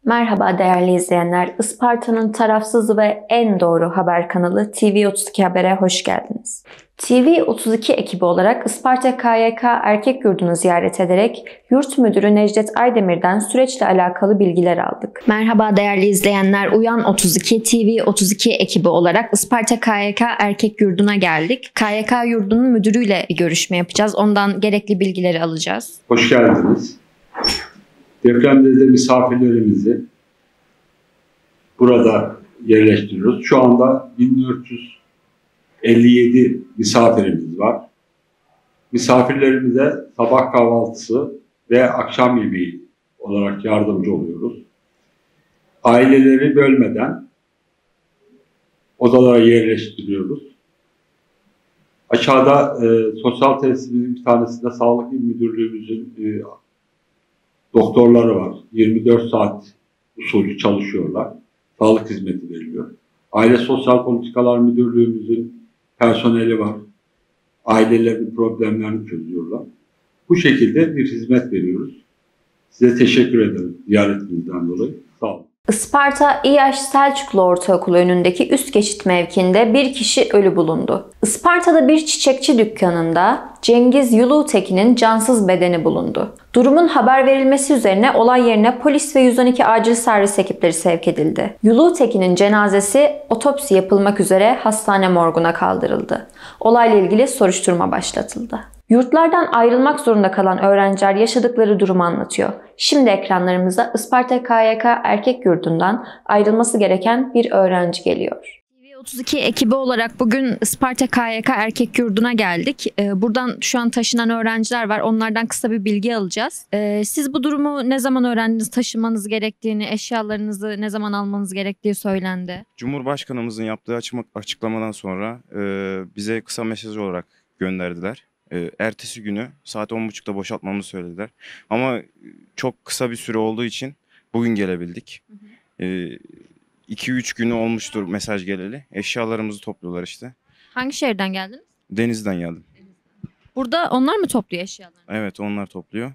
Merhaba değerli izleyenler. Isparta'nın tarafsız ve en doğru haber kanalı TV32 Haber'e hoş geldiniz. TV32 ekibi olarak Isparta KYK Erkek Yurdu'nu ziyaret ederek Yurt Müdürü Necdet Aydemir'den süreçle alakalı bilgiler aldık. Merhaba değerli izleyenler. Uyan 32 TV32 ekibi olarak Isparta KYK Erkek Yurdu'na geldik. KYK Yurdu'nun müdürüyle bir görüşme yapacağız. Ondan gerekli bilgileri alacağız. Hoş geldiniz. Depremde de misafirlerimizi burada yerleştiriyoruz. Şu anda 1457 misafirimiz var. Misafirlerimize sabah kahvaltısı ve akşam yemeği olarak yardımcı oluyoruz. Aileleri bölmeden odalara yerleştiriyoruz. Aşağıda sosyal tesisimizin bir tanesinde Sağlık İl Müdürlüğümüzün doktorları var. 24 saat usulü çalışıyorlar. Sağlık hizmeti veriliyor. Aile Sosyal Politikalar Müdürlüğümüzün personeli var. Ailelerin problemlerini çözüyorlar. Bu şekilde bir hizmet veriyoruz. Size teşekkür ederim ziyaretinizden dolayı. Sağ olun. Isparta İyaş Selçuklu Ortaokulu önündeki üst geçit mevkiinde bir kişi ölü bulundu. Isparta'da bir çiçekçi dükkanında Cengiz Yulutekin'in cansız bedeni bulundu. Durumun haber verilmesi üzerine olay yerine polis ve 112 acil servis ekipleri sevk edildi. Yulutekin'in cenazesi otopsi yapılmak üzere hastane morguna kaldırıldı. Olayla ilgili soruşturma başlatıldı. Yurtlardan ayrılmak zorunda kalan öğrenciler yaşadıkları durumu anlatıyor. Şimdi ekranlarımıza Isparta KYK Erkek Yurdu'ndan ayrılması gereken bir öğrenci geliyor. TV32 ekibi olarak bugün Isparta KYK Erkek Yurdu'na geldik. Buradan şu an taşınan öğrenciler var. Onlardan kısa bir bilgi alacağız. Siz bu durumu ne zaman öğrendiniz? Taşımanız gerektiğini, eşyalarınızı ne zaman almanız gerektiği söylendi. Cumhurbaşkanımızın yaptığı açıklamadan sonra bize kısa mesaj olarak gönderdiler. Ertesi günü saat 10.30'da boşaltmamızı söylediler. Ama çok kısa bir süre olduğu için bugün gelebildik. 2-3 günü olmuştur mesaj geleli. Eşyalarımızı topluyorlar işte. Hangi şehirden geldiniz? Denizden geldim. Burada onlar mı topluyor eşyalarını? Evet, onlar topluyor.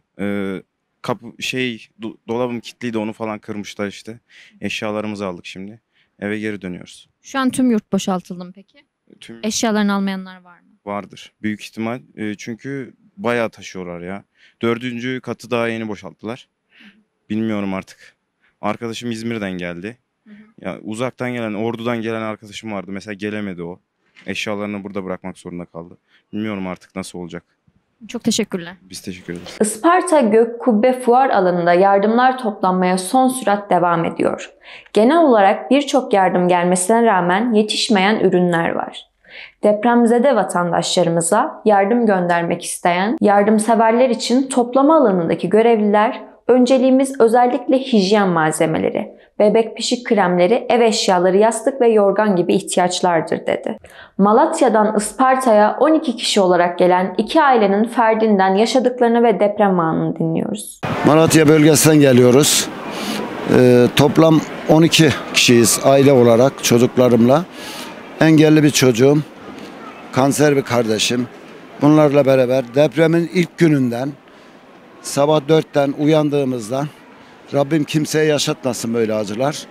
Dolabım kilitliydi, onu falan kırmışlar işte. Eşyalarımızı aldık şimdi. Eve geri dönüyoruz. Şu an tüm yurt boşaltıldı mı peki? Eşyalarını almayanlar var mı? Vardır. Büyük ihtimal. Çünkü bayağı taşıyorlar ya. 4. katı daha yeni boşalttılar. Bilmiyorum artık. Arkadaşım İzmir'den geldi. Ya uzaktan gelen, Ordu'dan gelen arkadaşım vardı. Mesela gelemedi o. Eşyalarını burada bırakmak zorunda kaldı. Bilmiyorum artık nasıl olacak. Çok teşekkürler. Biz teşekkür ederiz. Isparta Gökkubbe Fuar alanında yardımlar toplanmaya son sürat devam ediyor. Genel olarak birçok yardım gelmesine rağmen yetişmeyen ürünler var. Depremzede vatandaşlarımıza yardım göndermek isteyen yardımseverler için toplama alanındaki görevliler önceliğimiz özellikle hijyen malzemeleri, bebek pişik kremleri, ev eşyaları, yastık ve yorgan gibi ihtiyaçlardır dedi. Malatya'dan Isparta'ya 12 kişi olarak gelen iki ailenin ferdinden yaşadıklarını ve deprem anını dinliyoruz. Malatya bölgesinden geliyoruz. Toplam 12 kişiyiz aile olarak çocuklarımla. Engelli bir çocuğum, kanser bir kardeşim. Bunlarla beraber depremin ilk gününden sabah 4'ten uyandığımızdan Rabbim kimseye yaşatmasın böyle acılar.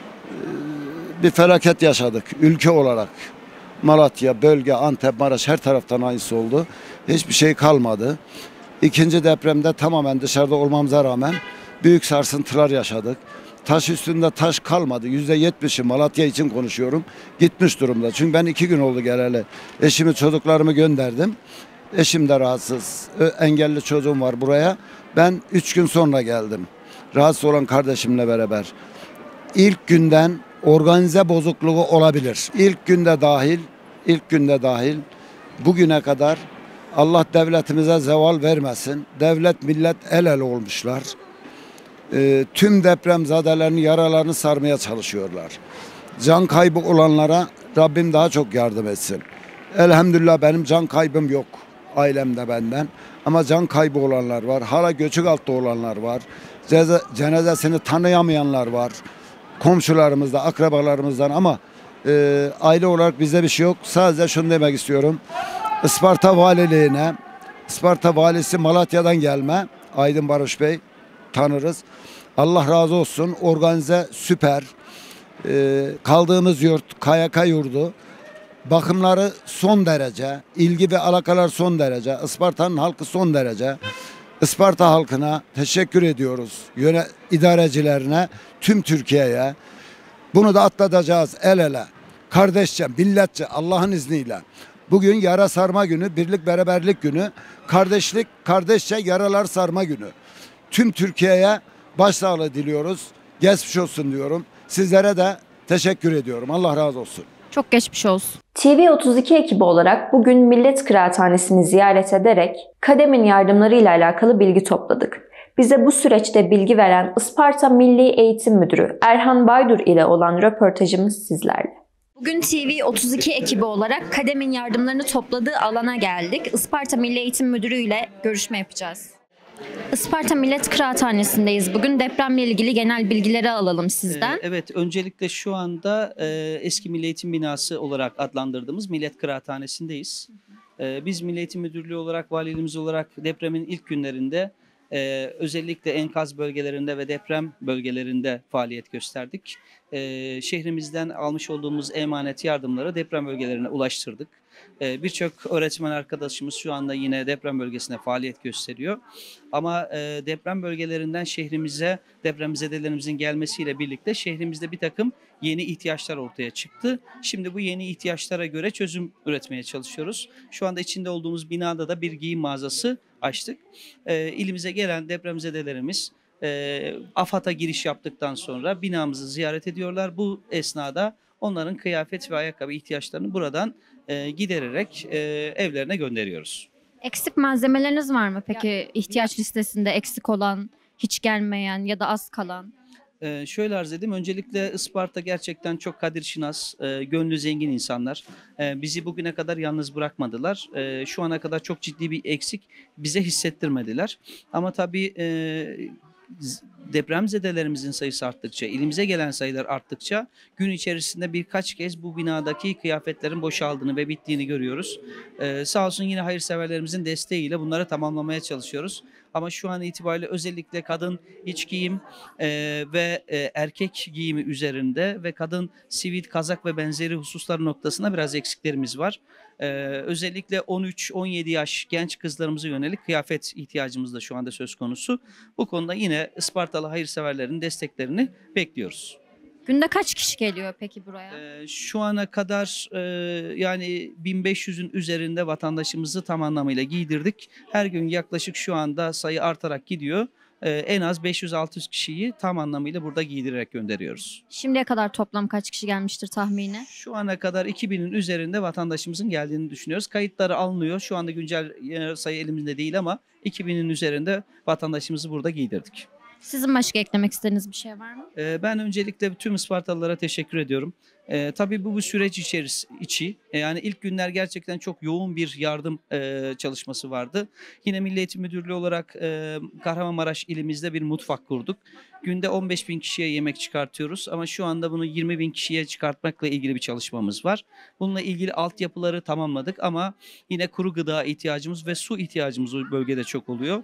Bir felaket yaşadık ülke olarak. Malatya, bölge, Antep, Maraş her taraftan aynısı oldu. Hiçbir şey kalmadı. İkinci depremde tamamen dışarıda olmamıza rağmen büyük sarsıntılar yaşadık. Taş üstünde taş kalmadı. %70'i Malatya için konuşuyorum. Gitmiş durumda. Çünkü ben 2 gün oldu geleli. Eşimi, çocuklarımı gönderdim. Eşim de rahatsız. Engelli çocuğum var buraya. Ben 3 gün sonra geldim. Rahatsız olan kardeşimle beraber. İlk günden organize bozukluğu olabilir. İlk günde dahil bugüne kadar Allah devletimize zeval vermesin. Devlet millet el ele olmuşlar. Tüm depremzadelerin yaralarını sarmaya çalışıyorlar. Can kaybı olanlara Rabbim daha çok yardım etsin. Elhamdülillah benim can kaybım yok. Ailemde benden. Ama can kaybı olanlar var. Hala göçük altta olanlar var. Cenazesini tanıyamayanlar var. Komşularımızda, akrabalarımızdan ama aile olarak bizde bir şey yok. Sadece şunu demek istiyorum. Isparta Valiliğine, Isparta Valisi Malatya'dan gelme. Aydın Barış Bey tanırız. Allah razı olsun. Organize süper. Kaldığımız yurt KYK yurdu. Bakımları son derece. İlgi ve alakalar son derece. Isparta'nın halkı son derece. Isparta halkına teşekkür ediyoruz. İdarecilerine, tüm Türkiye'ye. Bunu da atlatacağız el ele. Kardeşçe, milletçe, Allah'ın izniyle. Bugün yara sarma günü, birlik beraberlik günü, kardeşlik, kardeşçe yaralar sarma günü. Tüm Türkiye'ye başsağlığı diliyoruz. Geçmiş olsun diyorum. Sizlere de teşekkür ediyorum. Allah razı olsun. Çok geçmiş olsun. TV32 ekibi olarak bugün Millet Kıraathanesi'ni ziyaret ederek KADEM'in yardımlarıyla alakalı bilgi topladık. Bize bu süreçte bilgi veren Isparta Milli Eğitim Müdürü Erhan Baydur ile olan röportajımız sizlerle. Bugün TV32 ekibi olarak KADEM'in yardımlarını topladığı alana geldik. Isparta Milli Eğitim Müdürü ile görüşme yapacağız. Isparta Millet Kıraathanesi'ndeyiz. Bugün depremle ilgili genel bilgileri alalım sizden. Evet, öncelikle şu anda eski Milli Eğitim Binası olarak adlandırdığımız Millet Kıraathanesi'ndeyiz. Biz Milli Eğitim Müdürlüğü olarak, valiliğimiz olarak depremin ilk günlerinde özellikle enkaz bölgelerinde ve deprem bölgelerinde faaliyet gösterdik. Şehrimizden almış olduğumuz emanet yardımları deprem bölgelerine ulaştırdık. Birçok öğretmen arkadaşımız şu anda yine deprem bölgesinde faaliyet gösteriyor. Ama deprem bölgelerinden şehrimize depremzedelerimizin gelmesiyle birlikte şehrimizde bir takım yeni ihtiyaçlar ortaya çıktı. Şimdi bu yeni ihtiyaçlara göre çözüm üretmeye çalışıyoruz. Şu anda içinde olduğumuz binada da bir giyim mağazası açtık. İlimize gelen depremzedelerimiz AFAD'a giriş yaptıktan sonra binamızı ziyaret ediyorlar. Bu esnada onların kıyafet ve ayakkabı ihtiyaçlarını buradan gidererek evlerine gönderiyoruz. Eksik malzemeleriniz var mı peki ihtiyaç listesinde eksik olan, hiç gelmeyen ya da az kalan? Şöyle arz edeyim. Öncelikle Isparta gerçekten çok kadirşinas, gönlü zengin insanlar. Bizi bugüne kadar yalnız bırakmadılar. Şu ana kadar çok ciddi bir eksik bize hissettirmediler. Ama tabii depremzedelerimizin sayısı arttıkça, ilimize gelen sayılar arttıkça gün içerisinde birkaç kez bu binadaki kıyafetlerin boşaldığını ve bittiğini görüyoruz. Sağ olsun yine hayırseverlerimizin desteğiyle bunları tamamlamaya çalışıyoruz. Ama şu an itibariyle özellikle kadın iç giyim ve erkek giyimi üzerinde ve kadın sivil, kazak ve benzeri hususlar noktasında biraz eksiklerimiz var. Özellikle 13-17 yaş genç kızlarımıza yönelik kıyafet ihtiyacımız da şu anda söz konusu. Bu konuda yine Ispartalı hayırseverlerin desteklerini bekliyoruz. Günde kaç kişi geliyor peki buraya? Şu ana kadar yani 1500'ün üzerinde vatandaşımızı tam anlamıyla giydirdik. Her gün yaklaşık şu anda sayı artarak gidiyor. En az 500-600 kişiyi tam anlamıyla burada giydirerek gönderiyoruz. Şimdiye kadar toplam kaç kişi gelmiştir tahmini? Şu ana kadar 2000'in üzerinde vatandaşımızın geldiğini düşünüyoruz. Kayıtları alınıyor. Şu anda güncel sayı elimizde değil ama 2000'in üzerinde vatandaşımızı burada giydirdik. Sizin başka eklemek istediğiniz bir şey var mı? Ben öncelikle tüm Ispartalılara teşekkür ediyorum. Tabii bu süreç içi yani ilk günler gerçekten çok yoğun bir yardım çalışması vardı. Yine Milli Eğitim Müdürlüğü olarak Kahramanmaraş ilimizde bir mutfak kurduk. Günde 15.000 kişiye yemek çıkartıyoruz ama şu anda bunu 20.000 kişiye çıkartmakla ilgili bir çalışmamız var. Bununla ilgili altyapıları tamamladık ama yine kuru gıda ihtiyacımız ve su ihtiyacımız o bölgede çok oluyor.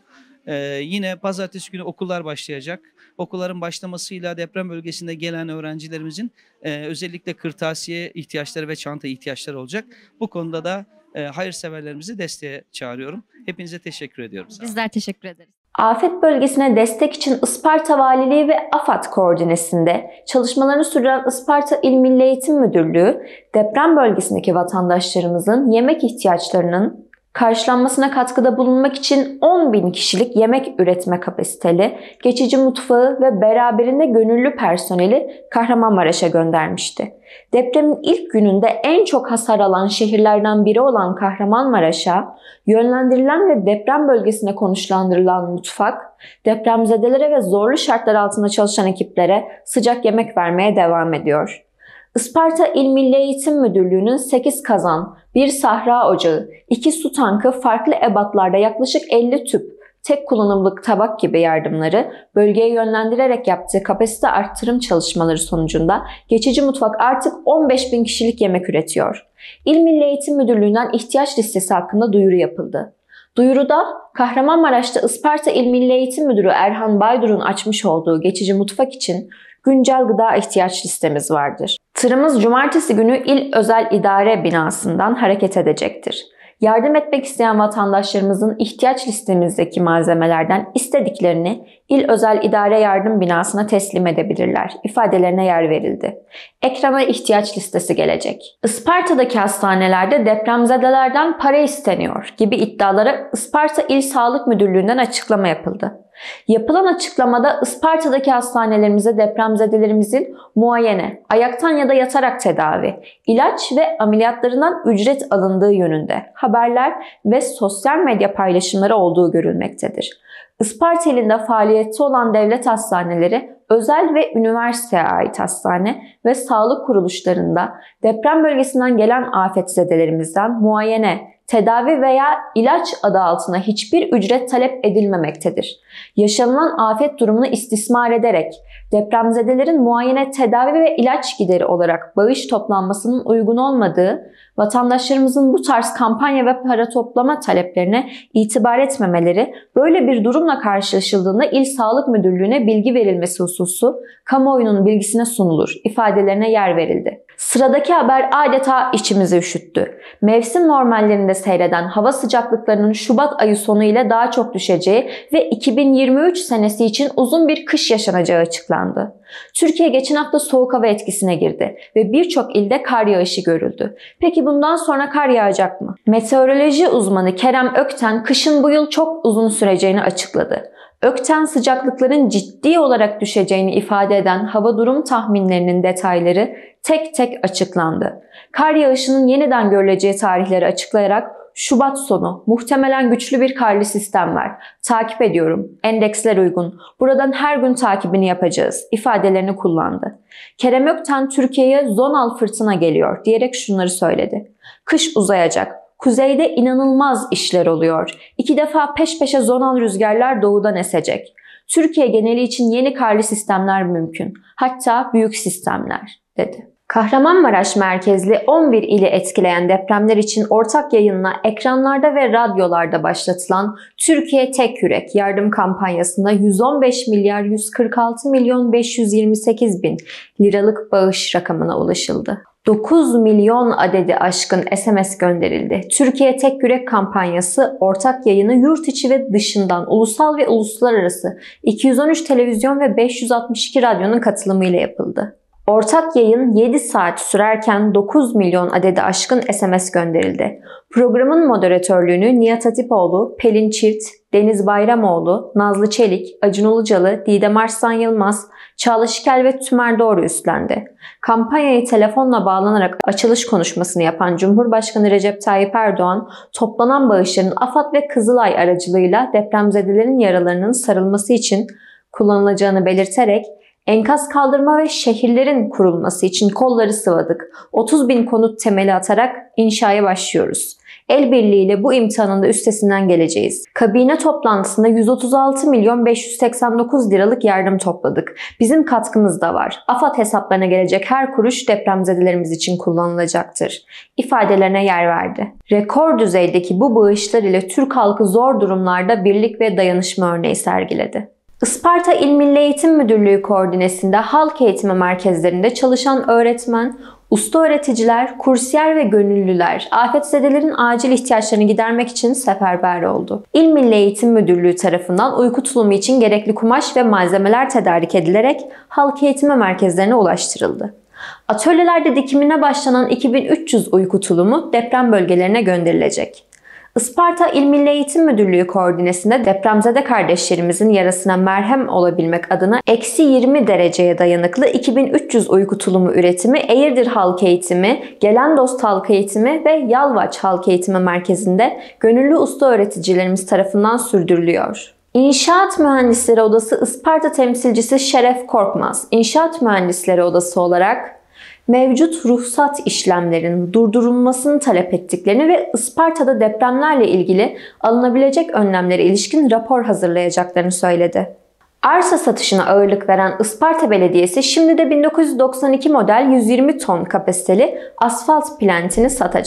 Yine pazartesi günü okullar başlayacak. Okulların başlamasıyla deprem bölgesinde gelen öğrencilerimizin özellikle kırtasiye ihtiyaçları ve çanta ihtiyaçları olacak. Bu konuda da hayırseverlerimizi desteğe çağırıyorum. Hepinize teşekkür ediyorum. Bizler teşekkür ederiz. Afet bölgesine destek için Isparta Valiliği ve AFAD koordinesinde çalışmalarını sürdüren Isparta İl Milli Eğitim Müdürlüğü, deprem bölgesindeki vatandaşlarımızın yemek ihtiyaçlarının karşılanmasına katkıda bulunmak için 10.000 kişilik yemek üretme kapasiteli, geçici mutfağı ve beraberinde gönüllü personeli Kahramanmaraş'a göndermişti. Depremin ilk gününde en çok hasar alan şehirlerden biri olan Kahramanmaraş'a yönlendirilen ve deprem bölgesine konuşlandırılan mutfak, depremzedelere ve zorlu şartlar altında çalışan ekiplere sıcak yemek vermeye devam ediyor. Isparta İl Milli Eğitim Müdürlüğü'nün 8 kazan, 1 sahra ocağı, 2 su tankı, farklı ebatlarda yaklaşık 50 tüp, tek kullanımlık tabak gibi yardımları bölgeye yönlendirerek yaptığı kapasite arttırım çalışmaları sonucunda geçici mutfak artık 15.000 kişilik yemek üretiyor. İl Milli Eğitim Müdürlüğü'nden ihtiyaç listesi hakkında duyuru yapıldı. Duyuruda Kahramanmaraş'ta Isparta İl Milli Eğitim Müdürü Erhan Baydur'un açmış olduğu geçici mutfak için güncel gıda ihtiyaç listemiz vardır. Tırımız cumartesi günü İl Özel İdare binasından hareket edecektir. Yardım etmek isteyen vatandaşlarımızın ihtiyaç listemizdeki malzemelerden istediklerini İl Özel İdare Yardım binasına teslim edebilirler ifadelerine yer verildi. Ekrana ihtiyaç listesi gelecek. Isparta'daki hastanelerde depremzedelerden para isteniyor gibi iddialara Isparta İl Sağlık Müdürlüğü'nden açıklama yapıldı. Yapılan açıklamada Isparta'daki hastanelerimize depremzedelerimizin muayene, ayaktan ya da yatarak tedavi, ilaç ve ameliyatlarından ücret alındığı yönünde haberler ve sosyal medya paylaşımları olduğu görülmektedir. Isparta ilinde faaliyette olan devlet hastaneleri, özel ve üniversiteye ait hastane ve sağlık kuruluşlarında deprem bölgesinden gelen afetzedelerimizden muayene, tedavi veya ilaç adı altına hiçbir ücret talep edilmemektedir. Yaşanılan afet durumunu istismar ederek depremzedelerin muayene, tedavi ve ilaç gideri olarak bağış toplanmasının uygun olmadığı, vatandaşlarımızın bu tarz kampanya ve para toplama taleplerine itibar etmemeleri, böyle bir durumla karşılaşıldığında İl Sağlık Müdürlüğü'ne bilgi verilmesi hususu kamuoyunun bilgisine sunulur ifadelerine yer verildi. Sıradaki haber adeta içimizi üşüttü. Mevsim normallerinde seyreden hava sıcaklıklarının Şubat ayı sonu ile daha çok düşeceği ve 2023 senesi için uzun bir kış yaşanacağı açıklandı. Türkiye geçen hafta soğuk hava etkisine girdi ve birçok ilde kar yağışı görüldü. Peki bundan sonra kar yağacak mı? Meteoroloji uzmanı Kerem Ökten kışın bu yıl çok uzun süreceğini açıkladı. Ökten sıcaklıkların ciddi olarak düşeceğini ifade eden hava durum tahminlerinin detayları tek tek açıklandı. Kar yağışının yeniden görüleceği tarihleri açıklayarak Şubat sonu muhtemelen güçlü bir karlı sistem var. Takip ediyorum. Endeksler uygun. Buradan her gün takibini yapacağız ifadelerini kullandı. Kerem Ökten Türkiye'ye zonal fırtına geliyor diyerek şunları söyledi. Kış uzayacak. Kuzeyde inanılmaz işler oluyor. 2 defa peş peşe zonal rüzgarlar doğudan esecek. Türkiye geneli için yeni karlı sistemler mümkün. Hatta büyük sistemler, dedi. Kahramanmaraş merkezli 11 ili etkileyen depremler için ortak yayınla ekranlarda ve radyolarda başlatılan Türkiye Tek Yürek yardım kampanyasında 115 milyar 146 milyon 528 bin liralık bağış rakamına ulaşıldı. 9 milyon adedi aşkın SMS gönderildi. Türkiye Tek Yürek kampanyası ortak yayını yurt içi ve dışından ulusal ve uluslararası 213 televizyon ve 562 radyonun katılımıyla yapıldı. Ortak yayın 7 saat sürerken 9 milyon adedi aşkın SMS gönderildi. Programın moderatörlüğünü Nihat Hatipoğlu, Pelin Çift, Deniz Bayramoğlu, Nazlı Çelik, Acun Ilıcalı, Didem Arslan Yılmaz, Çağla Şikel ve Tümer Doğru üstlendi. Kampanyayı telefonla bağlanarak açılış konuşmasını yapan Cumhurbaşkanı Recep Tayyip Erdoğan, toplanan bağışların AFAD ve Kızılay aracılığıyla depremzedelerin yaralarının sarılması için kullanılacağını belirterek, enkaz kaldırma ve şehirlerin kurulması için kolları sıvadık. 30 bin konut temeli atarak inşaya başlıyoruz. El birliğiyle bu imtihanın da üstesinden geleceğiz. Kabine toplantısında 136 milyon 589 liralık yardım topladık. Bizim katkımız da var. AFAD hesaplarına gelecek her kuruş depremzedelerimiz için kullanılacaktır ifadelerine yer verdi. Rekor düzeydeki bu bağışlar ile Türk halkı zor durumlarda birlik ve dayanışma örneği sergiledi. Isparta İl Milli Eğitim Müdürlüğü koordinesinde halk eğitimi merkezlerinde çalışan öğretmen, usta öğreticiler, kursiyer ve gönüllüler afetzedelerin acil ihtiyaçlarını gidermek için seferber oldu. İl Milli Eğitim Müdürlüğü tarafından uyku tulumu için gerekli kumaş ve malzemeler tedarik edilerek halk eğitimi merkezlerine ulaştırıldı. Atölyelerde dikimine başlanan 2300 uyku tulumu deprem bölgelerine gönderilecek. Isparta İl Milli Eğitim Müdürlüğü koordinesinde depremzede kardeşlerimizin yarasına merhem olabilmek adına -20 dereceye dayanıklı 2300 uyku tulumu üretimi Eğirdir Halk Eğitimi, Gelendost Halk Eğitimi ve Yalvaç Halk Eğitimi Merkezi'nde gönüllü usta öğreticilerimiz tarafından sürdürülüyor. İnşaat Mühendisleri Odası Isparta temsilcisi Şeref Korkmaz, İnşaat Mühendisleri Odası olarak mevcut ruhsat işlemlerinin durdurulmasını talep ettiklerini ve Isparta'da depremlerle ilgili alınabilecek önlemlere ilişkin rapor hazırlayacaklarını söyledi. Arsa satışına ağırlık veren Isparta Belediyesi şimdi de 1992 model 120 ton kapasiteli asfalt plantini satacak.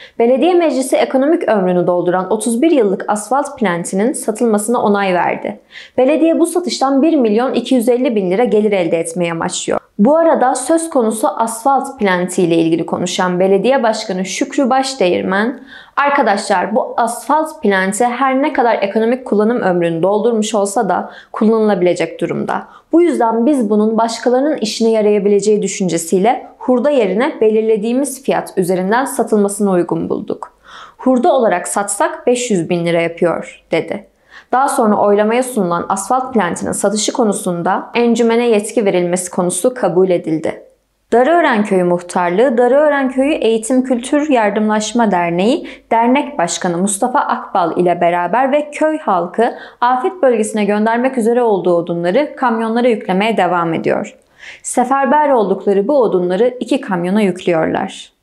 Belediye meclisi ekonomik ömrünü dolduran 31 yıllık asfalt plantinin satılmasına onay verdi. Belediye bu satıştan 1.250.000 lira gelir elde etmeyi amaçlıyor. Bu arada söz konusu asfalt planti ile ilgili konuşan Belediye Başkanı Şükrü Başdeğirmen, "Arkadaşlar, bu asfalt planti her ne kadar ekonomik kullanım ömrünü doldurmuş olsa da kullanılabilecek durumda. Bu yüzden biz bunun başkalarının işine yarayabileceği düşüncesiyle hurda yerine belirlediğimiz fiyat üzerinden satılmasını uygun bulduk. Hurda olarak satsak 500.000 lira yapıyor," dedi. Daha sonra oylamaya sunulan asfalt plantinin satışı konusunda encümene yetki verilmesi konusu kabul edildi. Darıörenköyü Muhtarlığı, Darıörenköyü Eğitim Kültür Yardımlaşma Derneği Dernek Başkanı Mustafa Akbal ile beraber ve köy halkı afet bölgesine göndermek üzere olduğu odunları kamyonlara yüklemeye devam ediyor. Seferber oldukları bu odunları 2 kamyona yüklüyorlar.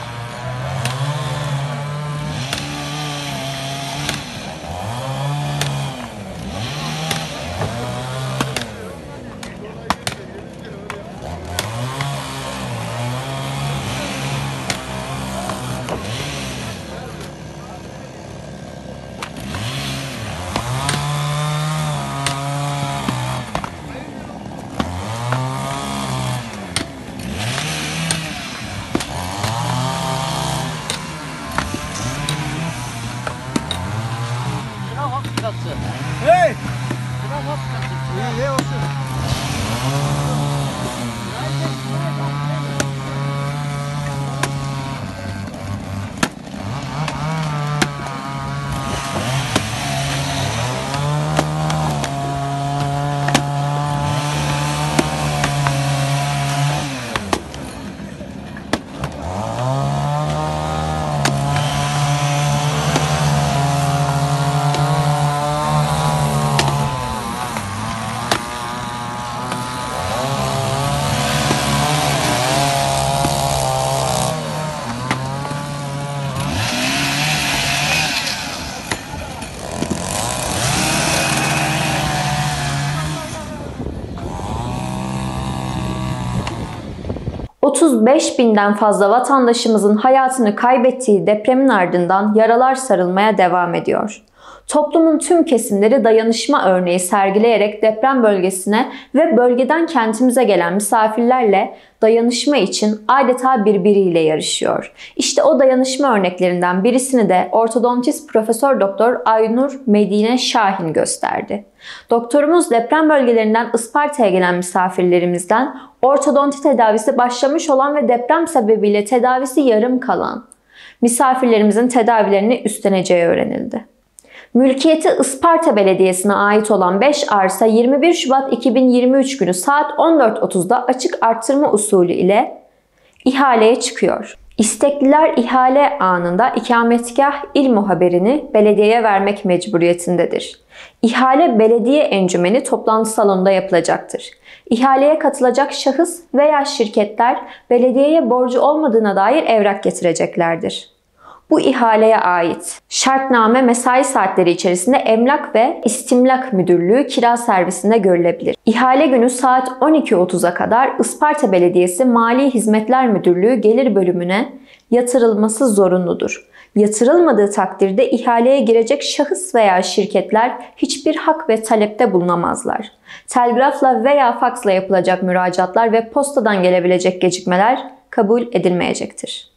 ...35.000'den fazla vatandaşımızın hayatını kaybettiği depremin ardından yaralar sarılmaya devam ediyor. Toplumun tüm kesimleri dayanışma örneği sergileyerek deprem bölgesine ve bölgeden kentimize gelen misafirlerle dayanışma için adeta birbiriyle yarışıyor. İşte o dayanışma örneklerinden birisini de ortodontist Profesör Doktor Aynur Medine Şahin gösterdi. Doktorumuz deprem bölgelerinden Isparta'ya gelen misafirlerimizden ortodonti tedavisi başlamış olan ve deprem sebebiyle tedavisi yarım kalan misafirlerimizin tedavilerini üstleneceği öğrenildi. Mülkiyeti Isparta Belediyesi'ne ait olan 5 arsa 21 Şubat 2023 günü saat 14.30'da açık arttırma usulü ile ihaleye çıkıyor. İstekliler ihale anında ikametgah il muhaberini belediyeye vermek mecburiyetindedir. İhale belediye encümeni toplantı salonunda yapılacaktır. İhaleye katılacak şahıs veya şirketler belediyeye borcu olmadığına dair evrak getireceklerdir. Bu ihaleye ait şartname mesai saatleri içerisinde Emlak ve İstimlak Müdürlüğü kira servisinde görülebilir. İhale günü saat 12.30'a kadar Isparta Belediyesi Mali Hizmetler Müdürlüğü gelir bölümüne yatırılması zorunludur. Yatırılmadığı takdirde ihaleye girecek şahıs veya şirketler hiçbir hak ve talepte bulunamazlar. Telgrafla veya faksla yapılacak müracaatlar ve postadan gelebilecek gecikmeler kabul edilmeyecektir.